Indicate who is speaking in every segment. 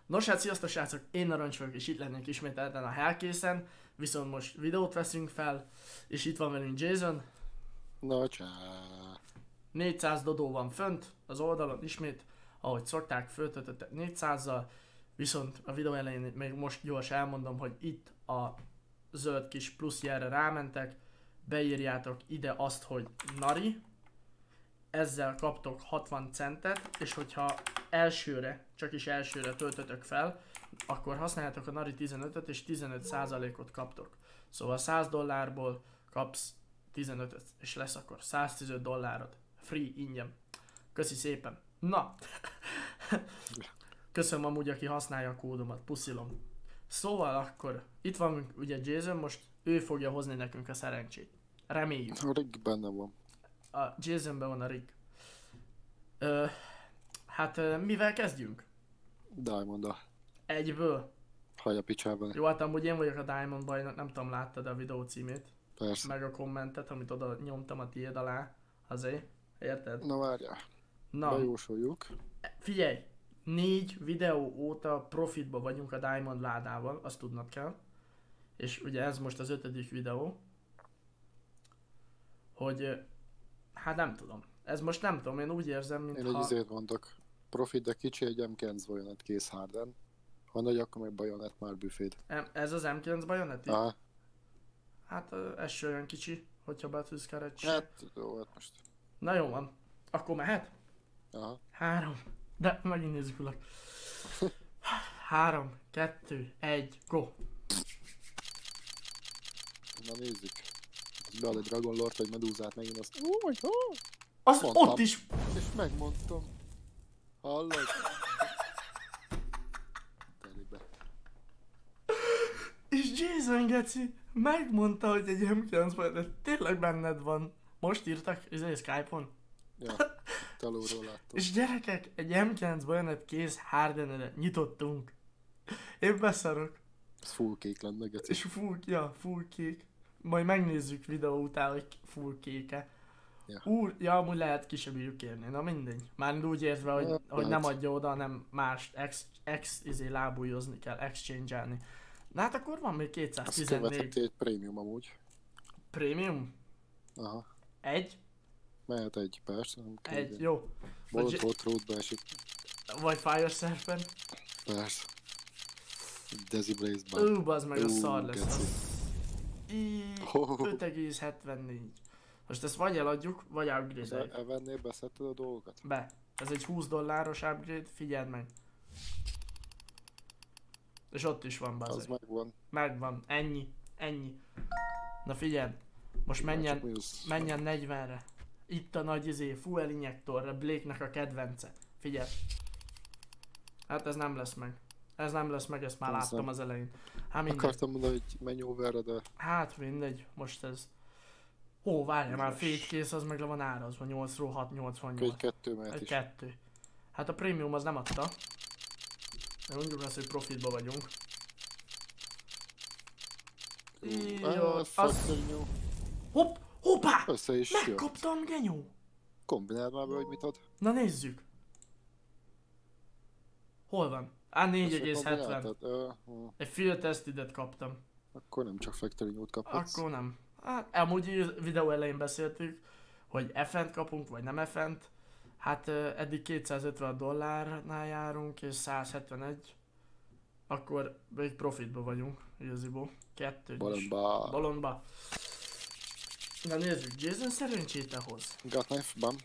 Speaker 1: Nos hát sziasztok srácok, én Narancs vagyok és itt lennék ismételten a Hellkészen, viszont most videót veszünk fel, és itt van velünk Jason.
Speaker 2: Na csá.
Speaker 1: 400 dodó van fönt az oldalon ismét, ahogy szokták, föltöltöttek 400-zal, viszont a videó elején még most gyors elmondom, hogy itt a zöld kis plusz jelre rámentek, beírjátok ide azt, hogy Nari, ezzel kaptok 60 centet, és hogyha elsőre, csak is elsőre töltötök fel, akkor használjátok a Nari 15-öt és 15%-ot kaptok. Szóval $100 kapsz 15-öt, és lesz akkor $115. Free, ingyen. Köszi szépen. Na! Köszönöm amúgy, aki használja a kódomat, puszilom. Szóval akkor, itt van ugye Jason, most ő fogja hozni nekünk a szerencsét. Reméljük.
Speaker 2: A rig benne van.
Speaker 1: A Jasonben van a rig. Mivel kezdjünk?
Speaker 2: Diamond-a.
Speaker 1: Egyből.
Speaker 2: Hagy a picsában.
Speaker 1: Jó, hát amúgy én vagyok a Diamond bajnok, nem tudom, láttad a videó címét?
Speaker 2: Persze.
Speaker 1: Meg a kommentet, amit oda nyomtam a tiéd alá. Azért. Érted?
Speaker 2: Na várjál.
Speaker 1: Na,
Speaker 2: Bejósoljuk.
Speaker 1: figyelj! 4 videó óta profitba vagyunk a Diamond ládával, azt tudnod kell. És ugye ez most az 5. videó. Hogy, hát nem tudom. Ez most nem tudom, én úgy érzem,
Speaker 2: Én egy
Speaker 1: mintha...
Speaker 2: izét mondok. Profit, de kicsi, egy M9 bajonet kész Harden. Ha nagy, akkor meg bajonet már büféd.
Speaker 1: Ez az M9 bajoneti?
Speaker 2: Aha.
Speaker 1: Hát ez se olyan kicsi, hogyha betűz keretsi.
Speaker 2: Hát, jó, hát most.
Speaker 1: Na jó van. Akkor mehet?
Speaker 2: Aha.
Speaker 1: 3. De megint nézzük urak. 3, 2, 1, go!
Speaker 2: Na nézzük. Az bead egy Dragon Lord vagy Medúzát megint azt. Oh my god!
Speaker 1: Az
Speaker 2: Mondtam.
Speaker 1: ott is!
Speaker 2: És megmondtam. Hallod? Telibe.
Speaker 1: És Jason geci megmondta, hogy egy M9 bajonet tényleg benned van. Most írtak, Skype-on.
Speaker 2: Ja, talóról láttam.
Speaker 1: És gyerekek, egy M9 bajonet kész Hardenre nyitottunk. Én beszarok.
Speaker 2: Ez full kék lenne, geci.
Speaker 1: És full kék. Majd megnézzük videó után, hogy full kéke.
Speaker 2: Ja.
Speaker 1: Ja, amúgy lehet ki sem bírjuk kérni, na mindegy. Már úgy értve, hogy nem adja oda, hanem mást lábújozni kell, exchange-elni. Na hát akkor van még
Speaker 2: Azt
Speaker 1: 214.
Speaker 2: követheti egy prémium amúgy.
Speaker 1: Premium?
Speaker 2: Aha.
Speaker 1: Egy?
Speaker 2: Mehet egy, persze.
Speaker 1: Egy, jó.
Speaker 2: Volt roadba esik.
Speaker 1: Vagy Fire Serpent.
Speaker 2: Persze. Desi Blaze-ban.
Speaker 1: Bazd meg, a szar lesz.
Speaker 2: geci.
Speaker 1: 5,74. Most ezt vagy eladjuk, vagy upgrade-eljük.
Speaker 2: Evennél beszedted a dolgokat?
Speaker 1: Be. Ez egy $20 upgrade, figyeld meg. És ott is van,
Speaker 2: Az
Speaker 1: bazd.
Speaker 2: megvan.
Speaker 1: Megvan. Ennyi. Na figyeld. Most menjen 40-re. Itt a nagy fuel injektorra, Blake-nek a kedvence. Figyelj. Hát ez nem lesz meg. Ezt már láttam az elején. Hát mindegy.
Speaker 2: Akartam mondani, hogy menj overre, de...
Speaker 1: Hát mindegy, most ez... Ó, várjál már, fétkész, az meg le van árazva, 8-ról 6-88.
Speaker 2: Egy 2 mehet
Speaker 1: Egy
Speaker 2: is.
Speaker 1: 2. Hát a prémium az nem adta. De mondjuk azt, hogy profitba vagyunk. Jó, az...
Speaker 2: Factory.
Speaker 1: Hoppá!
Speaker 2: Össze is jött.
Speaker 1: Megkaptam, genyó!
Speaker 2: Kombináld már be, hogy mit ad.
Speaker 1: Na nézzük. Hol van? 4,70. Egy field testidet kaptam.
Speaker 2: Akkor nem csak Factory New-t kaphatsz.
Speaker 1: Akkor nem. Hát, amúgy videó elején beszéltük, hogy F-ent kapunk, vagy nem F-ent. Hát eddig $250 járunk, és 171. Akkor még profitba vagyunk, igaziból. 2
Speaker 2: Balonba.
Speaker 1: Balonba. Na nézzük, Jason szerencsét hoz.
Speaker 2: Got knife, bam.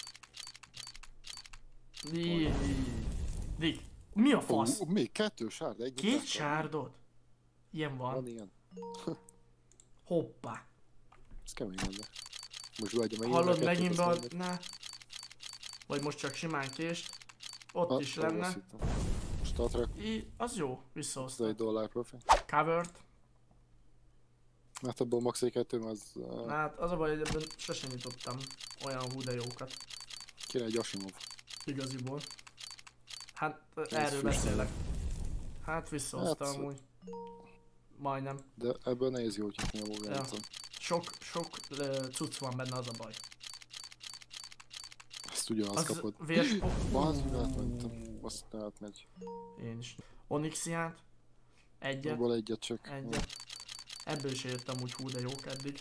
Speaker 1: Dick, mi a fasz?
Speaker 2: Még 2 sárd, egy.
Speaker 1: 2 sárdod? Ilyen van.
Speaker 2: Van ilyen.
Speaker 1: Hoppá.
Speaker 2: Ez kemény lenne. Most beadja megint.
Speaker 1: Hallod, megint beadná? Vagy most csak simán kést? Ott is lenne.
Speaker 2: Statra.
Speaker 1: Az jó,
Speaker 2: Ez
Speaker 1: visszahozta.
Speaker 2: $1 profi.
Speaker 1: Covered.
Speaker 2: Hát abból max. 2 az...
Speaker 1: Hát az a baj, hogy ebben sosem nyitottam olyan hú de jókat.
Speaker 2: Kéne egy Asimov.
Speaker 1: Igaziból. Hát erről beszélek. Hát visszahozta
Speaker 2: Hát,
Speaker 1: amúgy. Majdnem.
Speaker 2: De ebből nehéz jól nyitni a módjáraton.
Speaker 1: Sok cucc van benne, az a baj.
Speaker 2: Ezt ugyanazt kapod.
Speaker 1: Vérs...
Speaker 2: Bazd, átmentem. Azt átmegy.
Speaker 1: Én is. Onyxiát. Egyet.
Speaker 2: Abból egyet csak.
Speaker 1: Egyet. Ebből is értem úgy hú de jók eddig.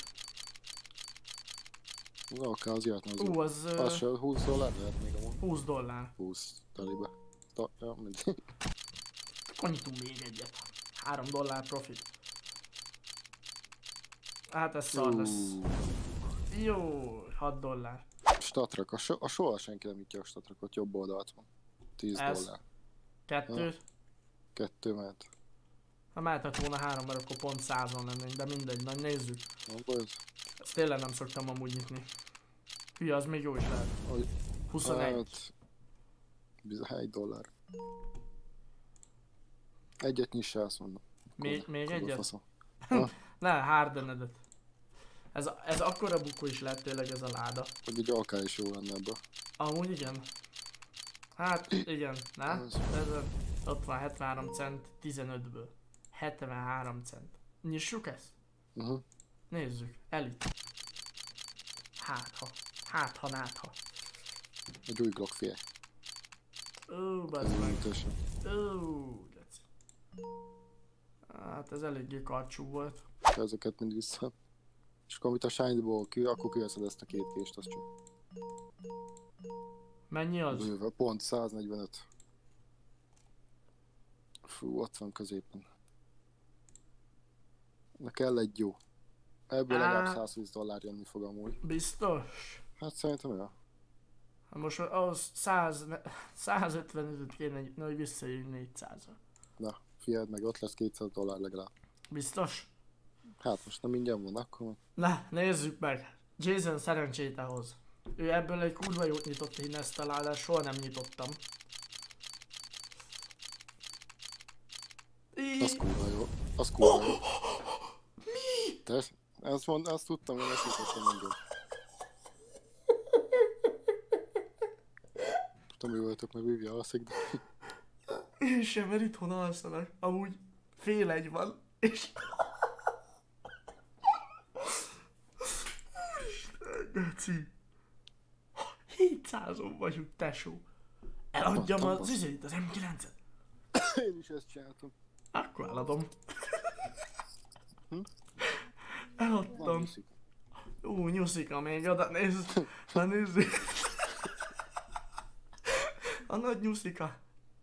Speaker 2: Na, akár az jöhetne az.
Speaker 1: Az...
Speaker 2: Az se $20 lehet még amúgy.
Speaker 1: $20.
Speaker 2: 20 telibe. Ja, mindegy.
Speaker 1: Akkor nyitunk még egyet. $3 profit. Hát ez szar lesz. Jó, $6.
Speaker 2: Statrak, a soha senki nem nyitja a statrakot, jobb oldalt van. $10.
Speaker 1: 2.
Speaker 2: 2 mehet.
Speaker 1: Ha mehetett volna 3, mert akkor pont 100-on lennénk, de mindegy, na nézzük.
Speaker 2: Nem baj,
Speaker 1: Ezt tényleg nem szoktam amúgy nyitni. Hülye, az még jó is lehet. 21.
Speaker 2: Hát, bizony, $1. Egyet nyissa, azt mondom.
Speaker 1: Még egyet?
Speaker 2: Faszom.
Speaker 1: Ne, Hardenedet. Ez akkora bukó is lehet tényleg ez a láda.
Speaker 2: Hogy egy alká is jó lenne ebbe.
Speaker 1: Amúgy igen. Hát igen, ne? Ott van 73 cent 15-ből. 73 cent. Nyissuk ezt? Nézzük. Elit. Hátha.
Speaker 2: Egy új Glock fél.
Speaker 1: Ó, bazd meg. Ó, geci. Hát ez eléggé karcsú volt.
Speaker 2: Ezeket mind vissza. És akkor amit a Shiny-ból akkor kiveszed ezt a két kést, az csak.
Speaker 1: Mennyi az?
Speaker 2: Bőve, pont 145. Fú, ott van középen. Na kell egy jó. Ebből legalább $120 jönni fog amúgy.
Speaker 1: Biztos?
Speaker 2: Hát szerintem olyan.
Speaker 1: Most ahhoz 155 kéne, hogy visszajöjjünk 400-ra.
Speaker 2: Na, figyeld meg, ott lesz $200 legalább.
Speaker 1: Biztos?
Speaker 2: Hát most nem ingyen van, akkor...
Speaker 1: Na, nézzük meg. Jason szerencsét ahhoz. Ő ebből egy kurva jót nyitott én ezt talán, de soha nem nyitottam.
Speaker 2: Az kurva jó. Az kurva jó.
Speaker 1: Mi?
Speaker 2: Te? Azt tudtam, én ezt nyitottam mindig. Tudtam, hogy voltok, mert Vivi alszik, de...
Speaker 1: Én sem, mert itthon alszanak. Amúgy fél egy van, és... Geci. 700-on vagyunk, tesó. Eladjam az izét, az M9-et.
Speaker 2: Én is ezt csináltam.
Speaker 1: Akkor eladom. Eladtam. Nyuszika még oda, nézd. Na nézzük. A nagy nyuszika.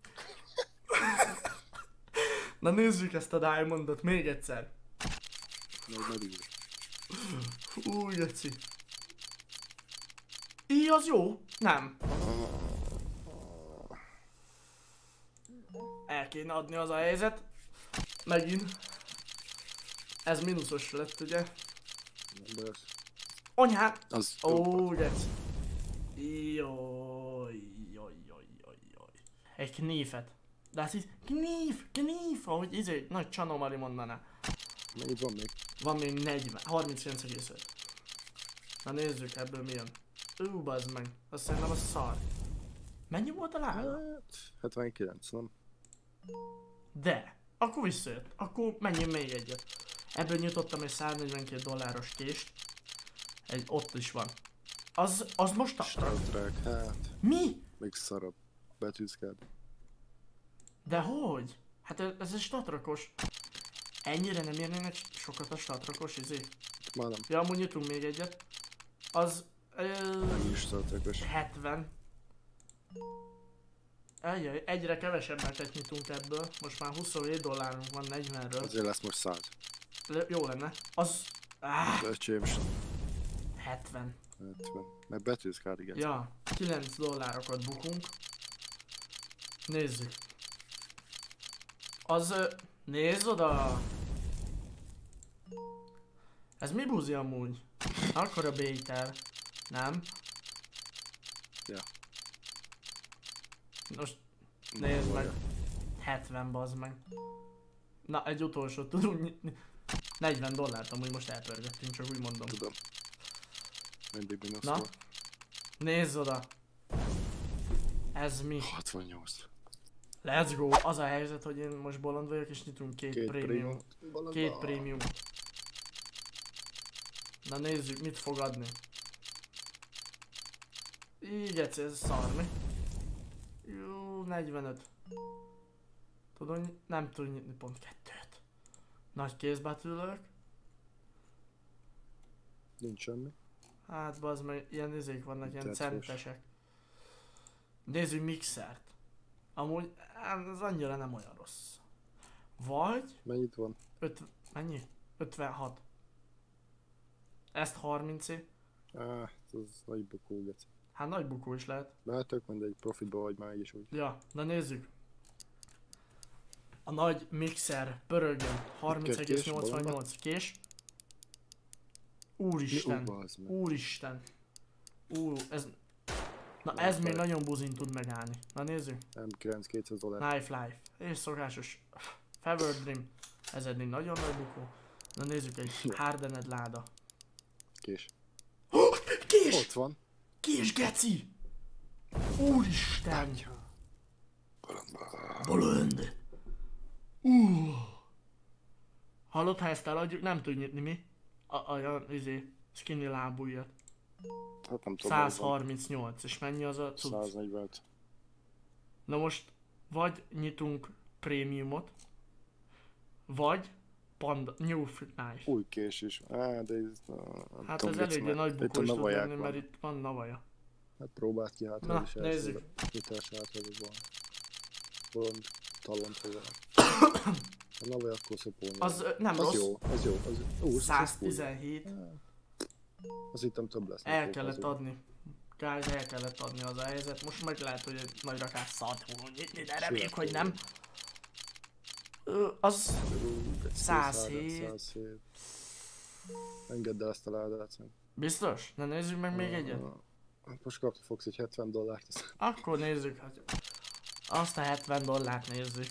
Speaker 1: Na nézzük ezt a Diamondot még egyszer. Új, geci. Így az jó? Nem. El kéne adni az a helyzet. Megint. Ez mínuszos lett, ugye? Anyám! Ó, geci. Jaj. Egy knífet. De hát itt kníf, ahogy nagy Csanomari mondaná.
Speaker 2: Még van még.
Speaker 1: Van még 39,5. Na nézzük ebből mi jön. Bazd meg. Azt szerintem az szar. Mennyi volt a láda?
Speaker 2: 79, nem?
Speaker 1: De. Akkor visszajött. Akkor menjünk még egyet. Ebből nyitottam egy $142 kést. Ott is van. Az most a...
Speaker 2: Statrak, hát.
Speaker 1: Mi?
Speaker 2: Még szarabb. Betűzkád.
Speaker 1: De hogy? Hát ez egy statrakos. Ennyire nem érnének sokat a statrakos izé?
Speaker 2: Már nem.
Speaker 1: Ja, amúgy nyitunk még egyet. Az...
Speaker 2: Mennyi is statrakos?
Speaker 1: 70. Ajjaj, egyre kevesebbet nyitunk ebből. Most már $27 van 40-ről.
Speaker 2: Azért lesz most 100.
Speaker 1: Jó lenne. Az...
Speaker 2: Öcsém,
Speaker 1: 70.
Speaker 2: 70. Meg betűzkád, igen.
Speaker 1: Ja, $9 bukunk. Nézzük. Az... Nézd oda! Ez mi buzi amúgy? Akkor a béter. Nem?
Speaker 2: Ja.
Speaker 1: Most nézd meg. 70 bazd meg. Na, egy utolsót tudunk nyitni. $40 amúgy most elpörgettünk, csak úgy mondom.
Speaker 2: Tudom. Mindig mínusz
Speaker 1: Na?
Speaker 2: volt.
Speaker 1: Nézz oda! Ez mi?
Speaker 2: 68.
Speaker 1: Let's go! Az a helyzet, hogy én most bolond vagyok és nyitunk két prémium. Két prémium. Na nézzük, mit fog adni. Így ez szar, mi? Jó, 45. Tudom, nem tudom nyitni pont 2-t. Nagy kézbetűlök.
Speaker 2: Nincs semmi.
Speaker 1: Hát bazd meg, ilyen izék vannak, ilyen
Speaker 2: Tetszős.
Speaker 1: centesek. Nézzük mixert. Amúgy ez annyira nem olyan rossz. Vagy
Speaker 2: Mennyit van?
Speaker 1: mennyi? 56. Ezt 30
Speaker 2: Ez nagy bukó, geci.
Speaker 1: Hát nagy bukó is lehet.
Speaker 2: De hát tök mindegy, profitba vagy már is úgy.
Speaker 1: Ja, na nézzük. A nagy mixer pörögjön. 30,88 kés. Úristen.
Speaker 2: bazd meg.
Speaker 1: Úristen. Ez... Na ez még nagyon buzin tud megállni. Na nézzük.
Speaker 2: M9 $200.
Speaker 1: Knife Life. És szokásos Fever Dream. Ez eddig nagyon nagy bukó. Na nézzük egy hardened láda.
Speaker 2: Kés.
Speaker 1: Kés!
Speaker 2: Ott van.
Speaker 1: Kés geci! Úristen! Bolond! Hallod, ha ezt eladjuk, nem tud nyitni mi? Skinny lábújjat.
Speaker 2: Hát nem tudom.
Speaker 1: 138, és mennyi az a cucc?
Speaker 2: 145.
Speaker 1: Na most, vagy nyitunk prémiumot, vagy Panda, New Knife.
Speaker 2: Új kés is. De ez...
Speaker 1: Hát ez eléggé nagy
Speaker 2: Itt
Speaker 1: bukó
Speaker 2: a
Speaker 1: is tud
Speaker 2: navaják
Speaker 1: lenni,
Speaker 2: van.
Speaker 1: mert itt van navaja.
Speaker 2: Hát próbáld ki, hát
Speaker 1: Na,
Speaker 2: ez is
Speaker 1: nézzük.
Speaker 2: nyitás van. Bolond talont hozzá. A navaja akkor szopolni.
Speaker 1: Az nem
Speaker 2: az
Speaker 1: rossz.
Speaker 2: jó, az jó. Az
Speaker 1: 117.
Speaker 2: Az hittem több lesz.
Speaker 1: El kellett adni. Guys, el kellett adni az a helyzet. Most meg lehet, hogy egy nagy rakás szart fogunk nyitni, de reméljük, hogy nem. Az 107.
Speaker 2: 107. Engedd el ezt a ládát.
Speaker 1: Biztos? Na nézzük meg még egyet.
Speaker 2: Most kapni fogsz egy $70.
Speaker 1: Akkor nézzük, hát. Azt a $70 nézzük.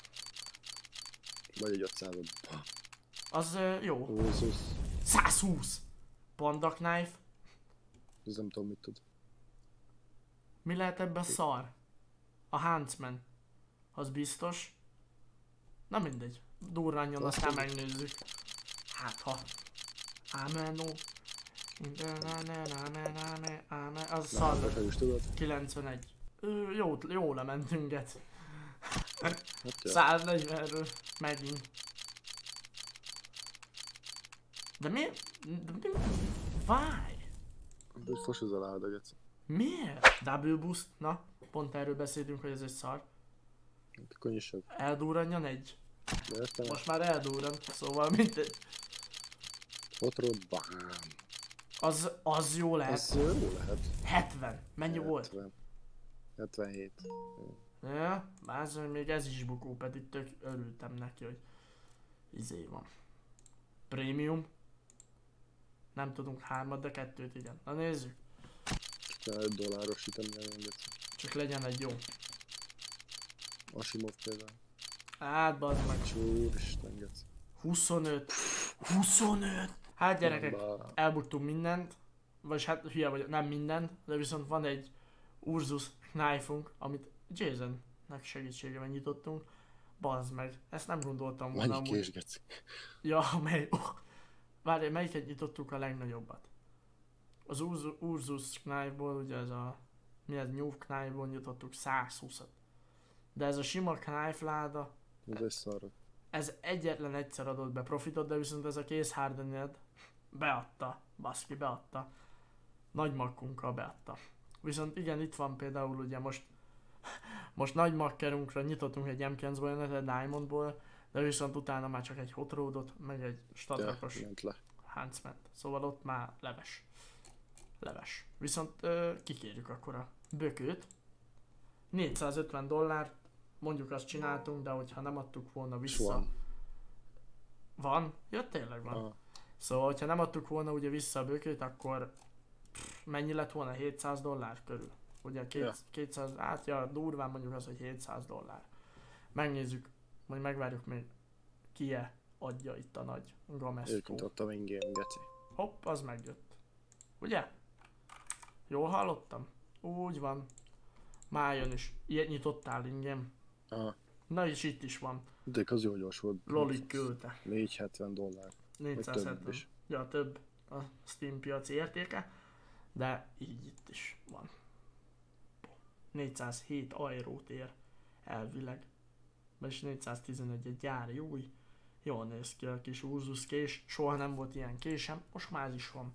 Speaker 2: Vagy egy 500.
Speaker 1: Az jó.
Speaker 2: 20.
Speaker 1: 120! Panda Knife.
Speaker 2: Ez nem tudom mit tud.
Speaker 1: Mi lehet ebben szar? A Huntsman. Az biztos. Na mindegy. Durrányon, aztán megnézzük. Hát ha. Ámenó. Az szar.
Speaker 2: Te is tudod?
Speaker 1: 91. Jó lementünk, Geci.
Speaker 2: Hát ja.
Speaker 1: 140-ről megint. De miért? Why?
Speaker 2: Hogy fos az a láda, geci.
Speaker 1: Miért? Double boost? Na, pont erről beszélünk, hogy ez egy szar.
Speaker 2: Hát akkor nyissad.
Speaker 1: Eldurranjon egy.
Speaker 2: De értem?
Speaker 1: Most már eldurrant, szóval mindegy.
Speaker 2: Otról bám.
Speaker 1: Az jó lehet.
Speaker 2: Ez jó lehet.
Speaker 1: 70. Mennyi volt?
Speaker 2: 70. 77.
Speaker 1: Ja, bázony, még ez is bukó, pedig tök örültem neki, hogy izé van. Premium. Nem tudunk 3-at, de 2-t igen. Na nézzük.
Speaker 2: Csak $5 ütem legyen, geci.
Speaker 1: Csak legyen egy jó.
Speaker 2: Asimov például.
Speaker 1: Hát bazd meg.
Speaker 2: Úristen, geci.
Speaker 1: 25. 25! Hát gyerekek,
Speaker 2: Bá.
Speaker 1: elbuktunk mindent. Vagyis hát hülye vagyok, nem mindent, de viszont van egy Ursus knife-unk, amit Jasonnek segítségével nyitottunk. Bazd meg, ezt nem gondoltam volna
Speaker 2: Mennyi kés, geci?
Speaker 1: Ja, várj, melyiket nyitottuk a legnagyobbat? Az Ursus knife-ból, ugye ez a... Mi ez? New knife-ból nyitottuk 120-at. De ez a sima knife láda,
Speaker 2: Ez egy szar.
Speaker 1: ez egyetlen egyszer adott be profitot, de viszont ez a kész hardened beadta, baszki, beadta. Nagy makkunkkal beadta. Viszont igen, itt van például ugye most nagy makkerunkra nyitottunk egy M9 bajonetet Diamondból, de viszont utána már csak egy hot rodot, meg egy statrakos
Speaker 2: Ment le.
Speaker 1: Huntsman-t. Szóval ott már leves. Leves. Viszont kikérjük akkor a bökőt. $450, mondjuk azt csináltunk, de hogyha nem adtuk volna vissza...
Speaker 2: Van.
Speaker 1: Van? Ja, tényleg van.
Speaker 2: Ah.
Speaker 1: Szóval, hogyha nem adtuk volna ugye vissza a bökőt, akkor mennyi lett volna? $700 körül. Ugye 200, hát ja, durván mondjuk az, hogy $700. Megnézzük, vagy megvárjuk még ki-e adja itt a nagy Gamesco.
Speaker 2: Egyébként adtam ingame, geci.
Speaker 1: Hopp, az megjött. Ugye? Jól hallottam? Úgy van. Már jön is. Ilyet nyitottál ingem.
Speaker 2: Aha.
Speaker 1: Na és itt is van.
Speaker 2: De az jó gyors volt.
Speaker 1: Loli küldte.
Speaker 2: $470.
Speaker 1: 470.
Speaker 2: is.
Speaker 1: Ja, több a Steam piaci értéke. De így itt is van. 407 eurót ér elvileg. Vagyis 411 egy gyári új. Jól néz ki a kis Ursus kés, soha nem volt ilyen késem, most már ez is van.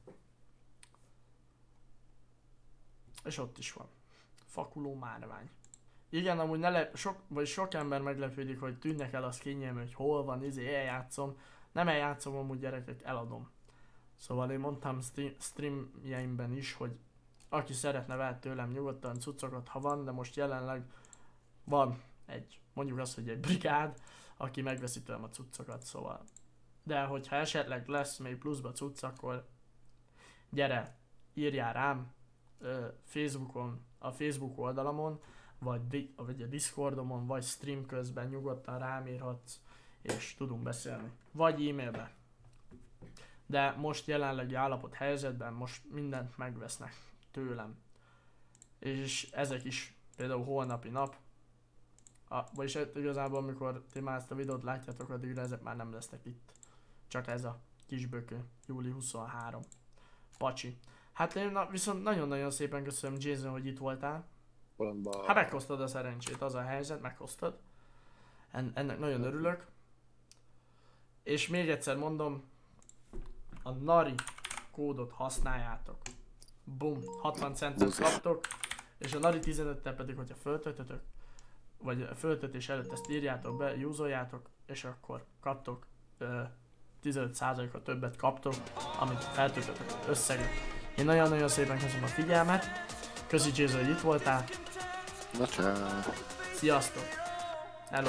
Speaker 1: És ott is van. Fakuló márvány. Igen, amúgy sok ember meglepődik, hogy tűnnek el a skinjem, hogy hol van, eljátszom. Nem eljátszom, amúgy gyerekek, eladom. Szóval én mondtam streamjeimben is, hogy aki szeretne vehet tőlem nyugodtan cuccokat, ha van, de most jelenleg van mondjuk azt, hogy egy brigád, aki megveszi tőlem a cuccokat, szóval. De hogyha esetleg lesz még pluszba cucc, akkor gyere, írjál rám Facebookon, a Facebook oldalamon, vagy a Discordomon, vagy stream közben nyugodtan rám írhatsz, és tudunk beszélni. Vagy e-mailbe. De most jelenlegi állapot helyzetben most mindent megvesznek tőlem. És ezek is például holnapi nap, vagyis igazából amikor ti már ezt a videót látjátok, addigra ezek már nem lesznek itt. Csak ez a kisbökő, júli 23. Pacsi. Hát én viszont nagyon-nagyon szépen köszönöm, Jason, hogy itt voltál. Hát meghoztad a szerencsét, az a helyzet, meghoztad. Ennek nagyon örülök. És még egyszer mondom, a NARI kódot használjátok. Bum, 60 centet kaptok, és a NARI 15-tel pedig, hogyha föltöltötök, vagy a föltöltés előtt ezt írjátok be, júzoljátok, és akkor kaptok 15%-a többet kaptok, amit feltöltötök összeget. Én nagyon-nagyon szépen köszönöm a figyelmet, köszi Jason, hogy itt voltál.
Speaker 2: Na csá.
Speaker 1: Sziasztok! Hello!